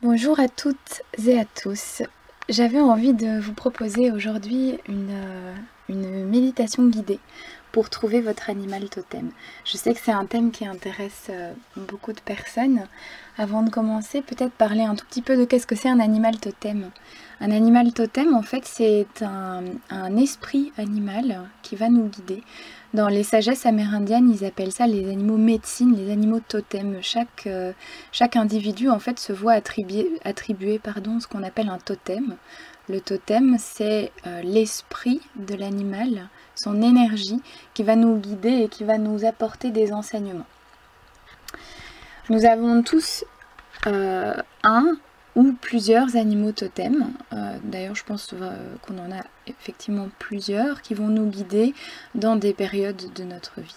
Bonjour à toutes et à tous. J'avais envie de vous proposer aujourd'hui une méditation guidée pour trouver votre animal totem. Je sais que c'est un thème qui intéresse beaucoup de personnes. Avant de commencer, peut-être parler un tout petit peu de qu'est-ce que c'est un animal totem. Un animal totem, en fait, c'est un esprit animal qui va nous guider. Dans les sagesses amérindiennes, ils appellent ça les animaux médecine, les animaux totems. Chaque individu, en fait, se voit attribuer ce qu'on appelle un totem. Le totem, c'est l'esprit de l'animal, son énergie qui va nous guider et qui va nous apporter des enseignements. Nous avons tous un ou plusieurs animaux totems. D'ailleurs, je pense qu'on en a effectivement plusieurs qui vont nous guider dans des périodes de notre vie.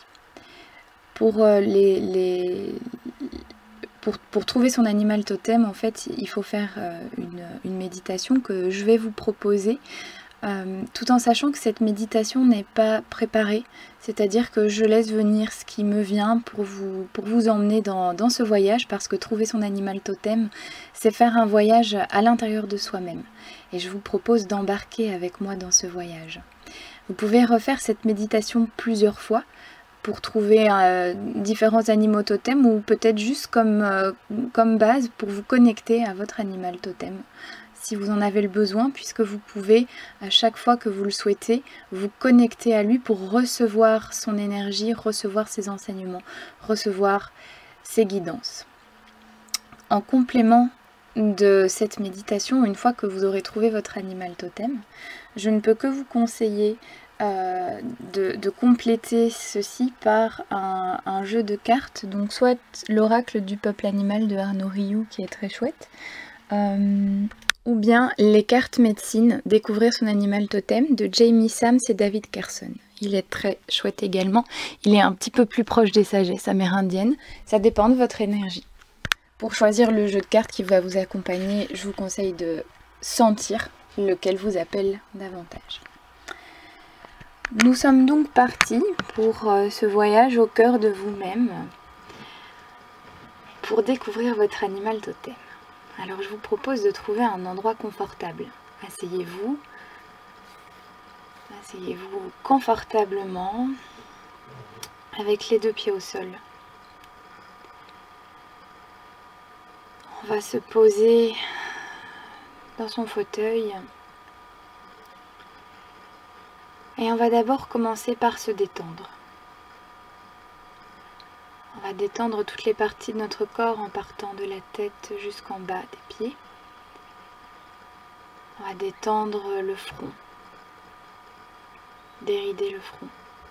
Pour trouver son animal totem, en fait, il faut faire une méditation que je vais vous proposer, tout en sachant que cette méditation n'est pas préparée, c'est-à-dire que je laisse venir ce qui me vient pour vous emmener dans ce voyage, parce que trouver son animal totem, c'est faire un voyage à l'intérieur de soi-même. Et je vous propose d'embarquer avec moi dans ce voyage. Vous pouvez refaire cette méditation plusieurs fois pour trouver différents animaux totems, ou peut-être juste comme base pour vous connecter à votre animal totem, si vous en avez le besoin, puisque vous pouvez, à chaque fois que vous le souhaitez, vous connecter à lui pour recevoir son énergie, recevoir ses enseignements, recevoir ses guidances. En complément de cette méditation, une fois que vous aurez trouvé votre animal totem, je ne peux que vous conseiller de compléter ceci par un jeu de cartes, donc soit l'oracle du peuple animal de Arnaud Rioux qui est très chouette, ou bien les cartes médecine, découvrir son animal totem de Jamie Sams et David Carson. Il est très chouette également, il est un petit peu plus proche des sagesses amérindiennes, ça dépend de votre énergie. Pour choisir le jeu de cartes qui va vous accompagner, je vous conseille de sentir lequel vous appelle davantage. Nous sommes donc partis pour ce voyage au cœur de vous-même, pour découvrir votre animal totem. Alors je vous propose de trouver un endroit confortable. Asseyez-vous confortablement avec les deux pieds au sol. On va se poser dans son fauteuil et on va d'abord commencer par se détendre. On va détendre toutes les parties de notre corps en partant de la tête jusqu'en bas des pieds. On va détendre le front, dérider le front.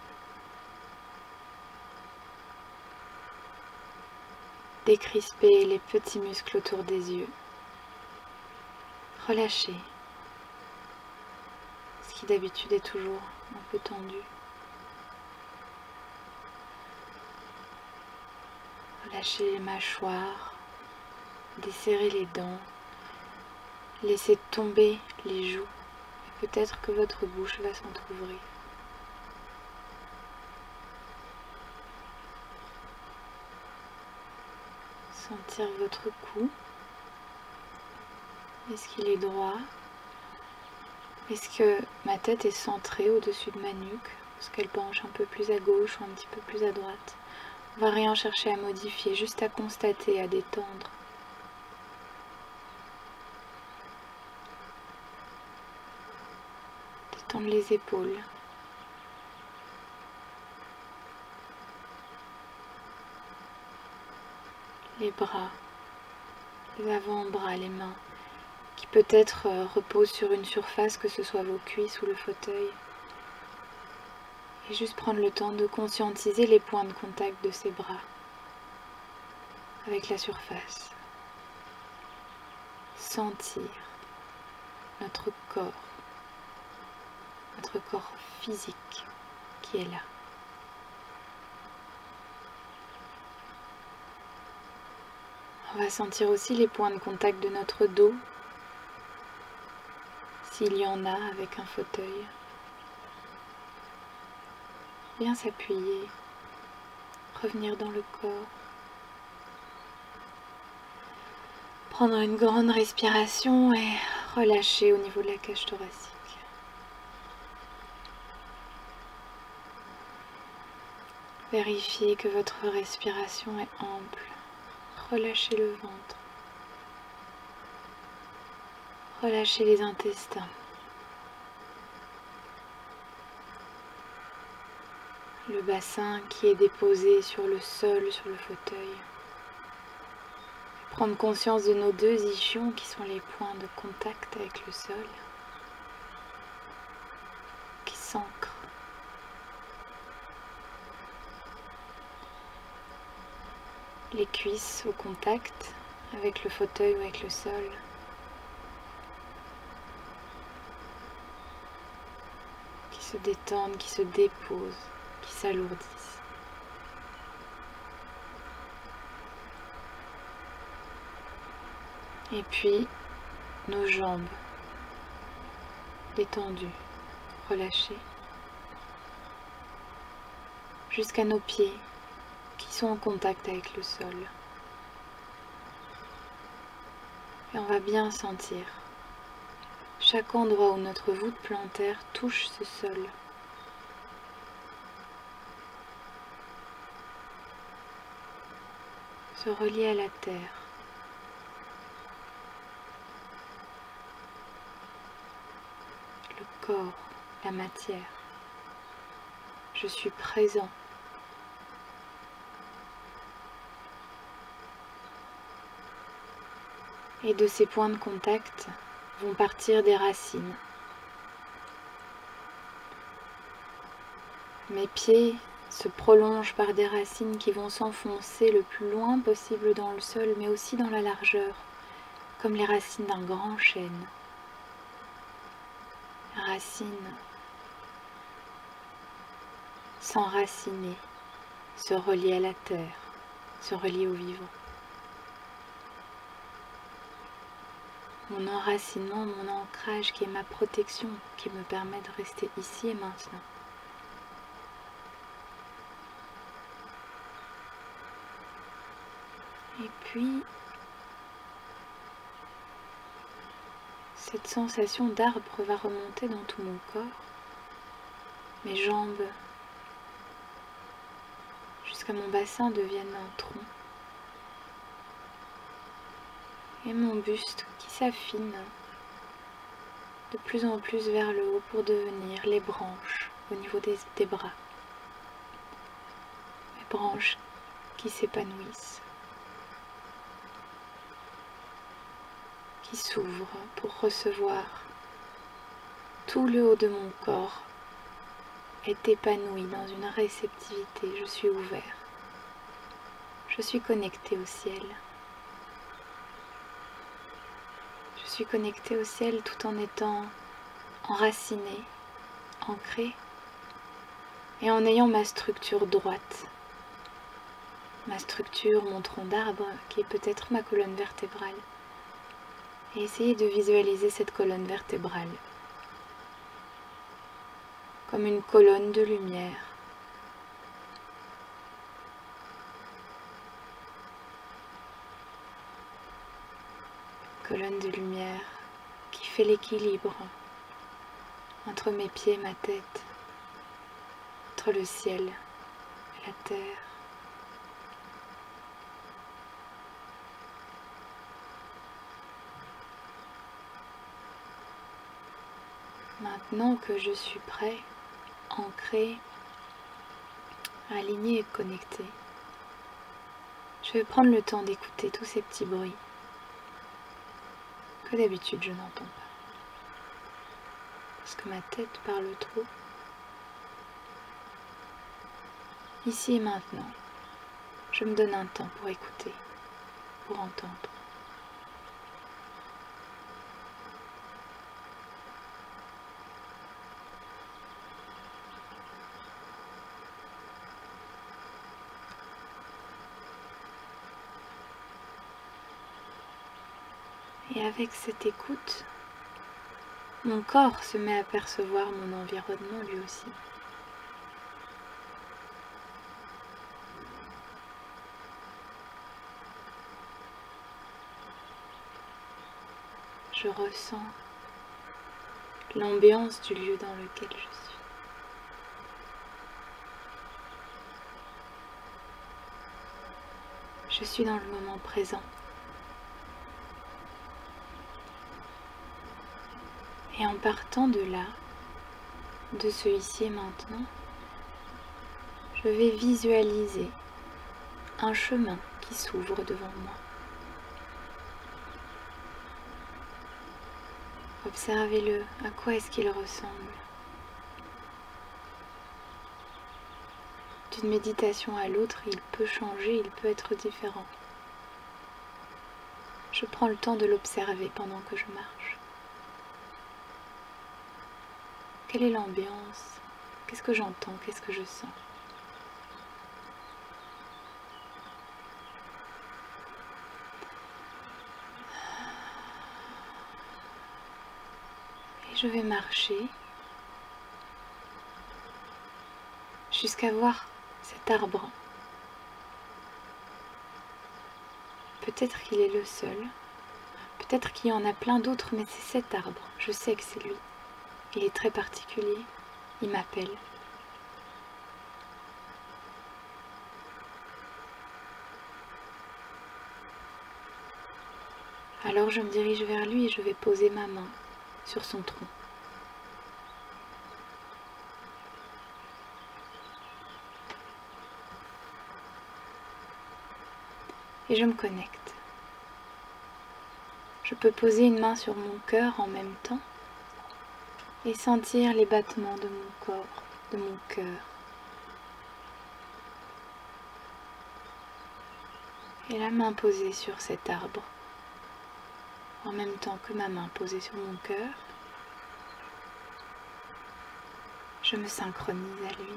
Décrisper les petits muscles autour des yeux. Relâcher ce qui d'habitude est toujours un peu tendu. Relâcher les mâchoires, desserrer les dents, laisser tomber les joues, et peut-être que votre bouche va s'entrouvrir. Sentir votre cou. Est-ce qu'il est droit? Est-ce que ma tête est centrée au-dessus de ma nuque? Est-ce qu'elle penche un peu plus à gauche ou un petit peu plus à droite? On va rien chercher à modifier, juste à constater, à détendre. Détendre les épaules. Les bras, les avant-bras, les mains, qui peut-être reposent sur une surface, que ce soit vos cuisses ou le fauteuil. Et juste prendre le temps de conscientiser les points de contact de ces bras avec la surface. Sentir notre corps physique qui est là. On va sentir aussi les points de contact de notre dos, s'il y en a avec un fauteuil. Bien s'appuyer, revenir dans le corps. Prendre une grande respiration et relâcher au niveau de la cage thoracique. Vérifiez que votre respiration est ample. Relâchez le ventre. Relâchez les intestins. Le bassin qui est déposé sur le sol, sur le fauteuil. Prendre conscience de nos deux ischions qui sont les points de contact avec le sol, qui s'ancrent. Les cuisses au contact avec le fauteuil ou avec le sol. Qui se détendent, qui se déposent, qui s'alourdissent. Et puis, nos jambes détendues, relâchées, jusqu'à nos pieds qui sont en contact avec le sol. Et on va bien sentir chaque endroit où notre voûte plantaire touche ce sol. Se relier à la terre. Le corps, la matière. Je suis présent. Et de ces points de contact vont partir des racines. Mes pieds se prolongent par des racines qui vont s'enfoncer le plus loin possible dans le sol, mais aussi dans la largeur, comme les racines d'un grand chêne. Racines s'enraciner, se relier à la terre, se relier au vivant. Mon enracinement, mon ancrage qui est ma protection, qui me permet de rester ici et maintenant. Et puis, cette sensation d'arbre va remonter dans tout mon corps, mes jambes, jusqu'à mon bassin deviennent un tronc. Et mon buste qui s'affine de plus en plus vers le haut pour devenir les branches au niveau des bras. Les branches qui s'épanouissent, qui s'ouvrent pour recevoir tout le haut de mon corps est épanoui dans une réceptivité. Je suis ouvert, je suis connecté au ciel. Je suis connectée au ciel tout en étant enracinée, ancrée et en ayant ma structure droite. Ma structure, mon tronc d'arbre qui est peut-être ma colonne vertébrale. Et essayez de visualiser cette colonne vertébrale comme une colonne de lumière. Colonne de lumière qui fait l'équilibre entre mes pieds et ma tête, entre le ciel et la terre. Maintenant que je suis prêt, ancré, aligné et connecté, je vais prendre le temps d'écouter tous ces petits bruits que d'habitude je n'entends pas. Parce que ma tête parle trop. Ici et maintenant, je me donne un temps pour écouter, pour entendre. Et avec cette écoute, mon corps se met à percevoir mon environnement lui aussi. je ressens l'ambiance du lieu dans lequel je suis. Je suis dans le moment présent. Et en partant de là, de ce ici et maintenant, je vais visualiser un chemin qui s'ouvre devant moi. Observez-le, à quoi est-ce qu'il ressemble? D'une méditation à l'autre, il peut changer, il peut être différent. Je prends le temps de l'observer pendant que je marche. Quelle est l'ambiance? Qu'est-ce que j'entends? Qu'est-ce que je sens? Et je vais marcher jusqu'à voir cet arbre. Peut-être qu'il est le seul, peut-être qu'il y en a plein d'autres, mais c'est cet arbre. Je sais que c'est lui. Il est très particulier, il m'appelle. Alors je me dirige vers lui et je vais poser ma main sur son tronc. Et je me connecte. Je peux poser une main sur mon cœur en même temps et sentir les battements de mon corps, de mon cœur. Et la main posée sur cet arbre, en même temps que ma main posée sur mon cœur, je me synchronise à lui.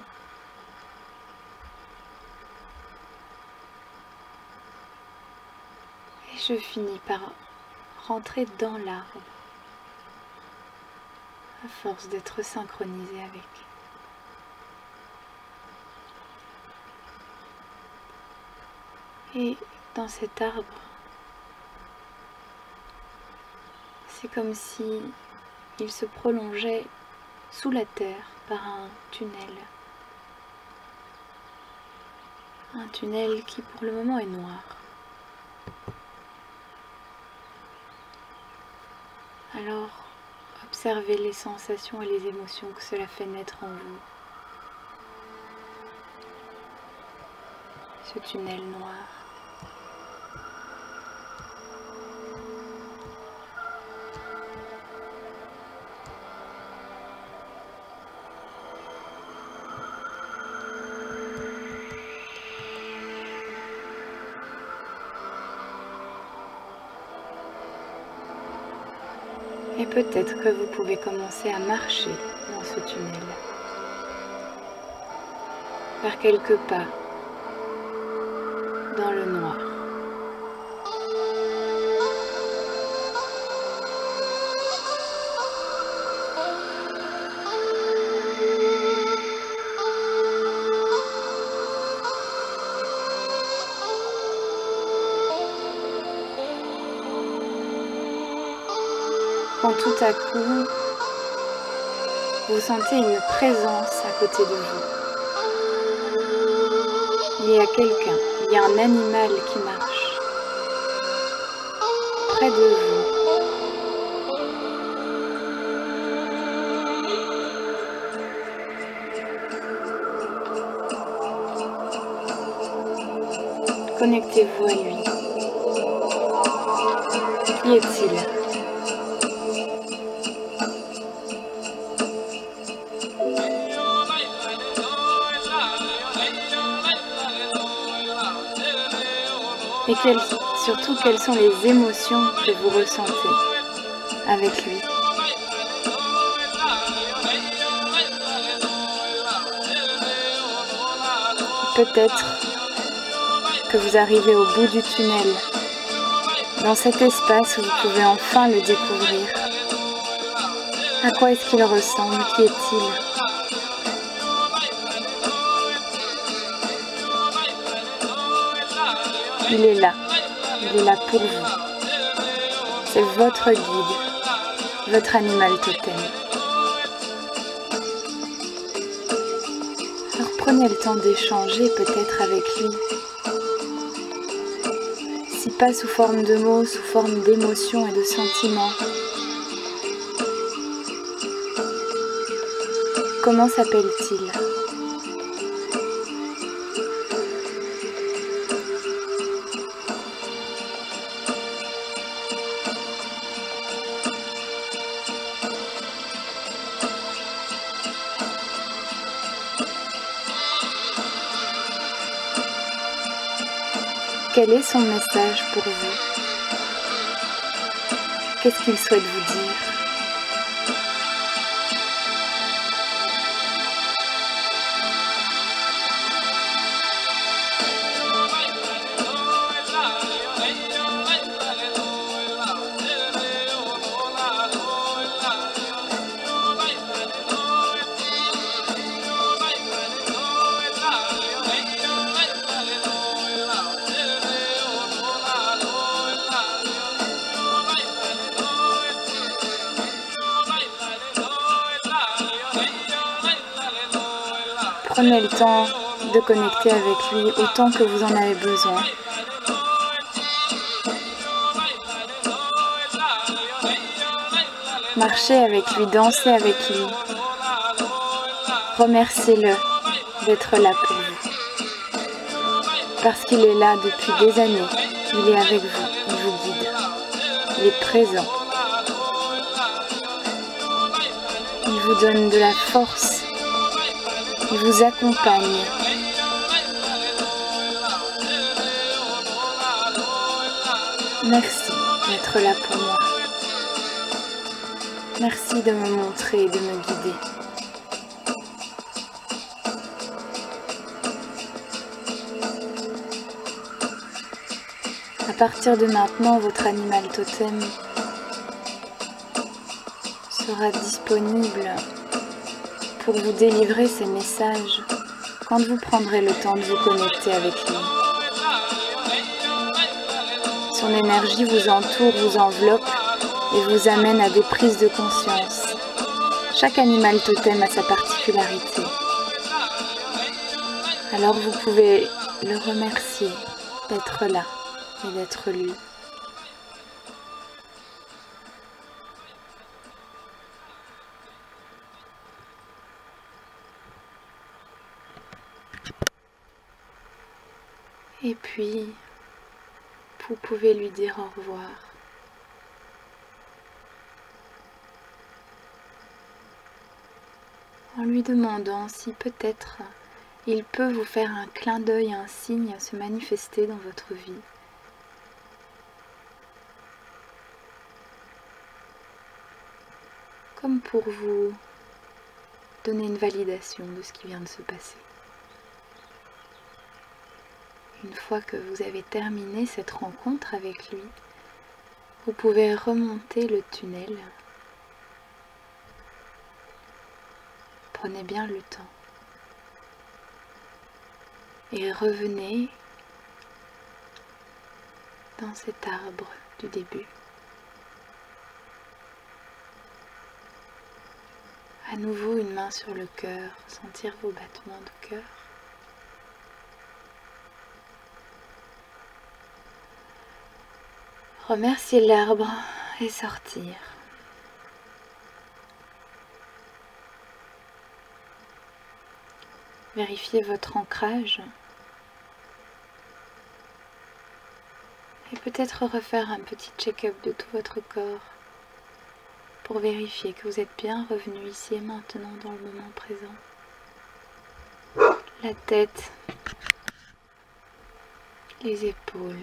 Et je finis par rentrer dans l'arbre, à force d'être synchronisée avec. Et dans cet arbre, c'est comme si il se prolongeait sous la terre par un tunnel. Un tunnel qui pour le moment est noir. Alors, observez les sensations et les émotions que cela fait naître en vous. Ce tunnel noir. Et peut-être que vous pouvez commencer à marcher dans ce tunnel. Faire quelques pas dans le noir. Quand tout à coup, vous sentez une présence à côté de vous. Il y a quelqu'un, il y a un animal qui marche près de vous. Connectez-vous à lui. Qui est-il ? Et surtout, quelles sont les émotions que vous ressentez avec lui. Peut-être que vous arrivez au bout du tunnel, dans cet espace où vous pouvez enfin le découvrir. À quoi est-ce qu'il ressemble? Qui est-il? Il est là pour vous. C'est votre guide, votre animal totem. Alors prenez le temps d'échanger peut-être avec lui. Si pas sous forme de mots, sous forme d'émotions et de sentiments. Comment s'appelle-t-il ? Quel est son message pour vous? Qu'est-ce qu'il souhaite vous dire? Prenez le temps de connecter avec lui autant que vous en avez besoin. Marchez avec lui, dansez avec lui. Remerciez-le d'être là pour vous. Parce qu'il est là depuis des années. Il est avec vous, il vous guide. Il est présent. Il vous donne de la force. Il vous accompagne. Merci d'être là pour moi. Merci de me montrer et de me guider. À partir de maintenant, votre animal totem sera disponible pour vous délivrer ces messages quand vous prendrez le temps de vous connecter avec lui. Son énergie vous entoure, vous enveloppe et vous amène à des prises de conscience. Chaque animal totem a sa particularité. Alors vous pouvez le remercier d'être là et d'être lui. Et puis, vous pouvez lui dire au revoir. En lui demandant si peut-être il peut vous faire un clin d'œil, un signe à se manifester dans votre vie. Comme pour vous donner une validation de ce qui vient de se passer. Une fois que vous avez terminé cette rencontre avec lui, vous pouvez remonter le tunnel. Prenez bien le temps. Et revenez dans cet arbre du début. À nouveau une main sur le cœur, sentir vos battements de cœur. Remercier l'arbre et sortir. Vérifiez votre ancrage. Et peut-être refaire un petit check-up de tout votre corps pour vérifier que vous êtes bien revenu ici et maintenant dans le moment présent. La tête, les épaules,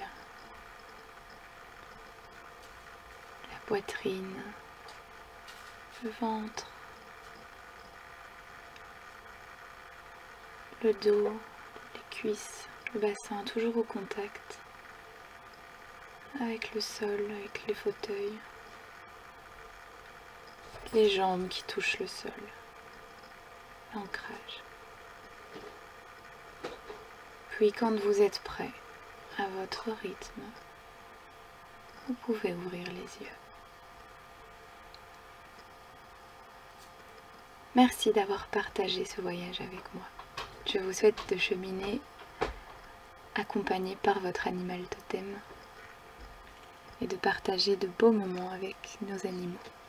la poitrine, le ventre, le dos, les cuisses, le bassin, toujours au contact avec le sol, avec les fauteuils, les jambes qui touchent le sol, l'ancrage. Puis quand vous êtes prêt, à votre rythme, vous pouvez ouvrir les yeux. Merci d'avoir partagé ce voyage avec moi. Je vous souhaite de cheminer accompagné par votre animal totem et de partager de beaux moments avec nos animaux.